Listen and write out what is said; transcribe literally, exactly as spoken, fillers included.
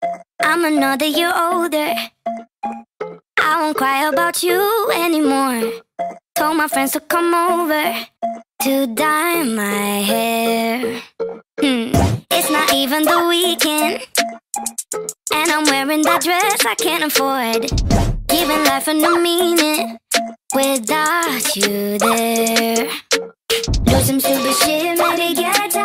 I'm another year older. I won't cry about you anymore. Told my friends to come over to dye my hair. Hmm. It's not even the weekend, and I'm wearing that dress I can't afford. Giving life a new meaning without you there. Do some stupid shit, maybe get